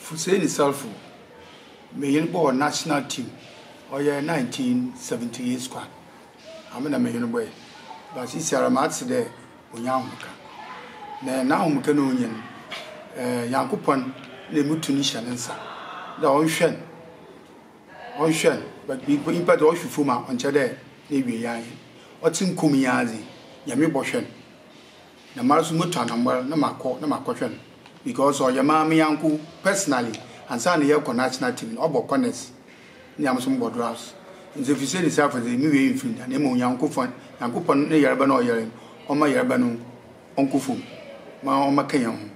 Hussein itself, me boy national team, or 1978 squad. I'm in a million boy, but she's a match there when young. Now, Mukanoonian, Yankupon, the Mutunishan and Sa. The ocean, but we put impact ocean fuma on Chade, maybe young. What's in Kumiazi, Yami Boshen. The Mars Mutan, no my question. Because or your mammy uncle personally and son the Yoko national team, or Bocones, Yamson Bodras. And if you say yourself as a new infant and Emo Yanko Fun, Yankupon, Yarabano, or my Yarabano, Uncle Fu, my Macayam.